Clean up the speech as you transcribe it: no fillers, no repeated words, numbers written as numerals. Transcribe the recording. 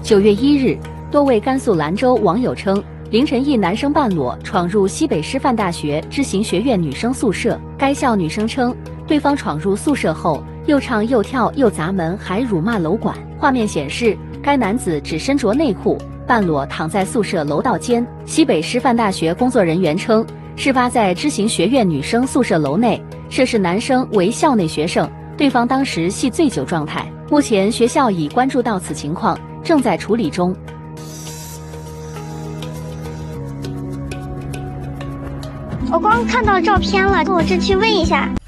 9月1日，多位甘肃兰州网友称，凌晨一男生半裸闯入西北师范大学知行学院女生宿舍。该校女生称，对方闯入宿舍后，又唱又跳又砸门，还辱骂楼管。画面显示，该男子只身着内裤，半裸躺在宿舍楼道间。西北师范大学工作人员称，事发在知行学院女生宿舍楼内，涉事男生为校内学生，对方当时系醉酒状态。目前学校已关注到此情况，正在处理中。 我刚看到照片了，我这去问一下。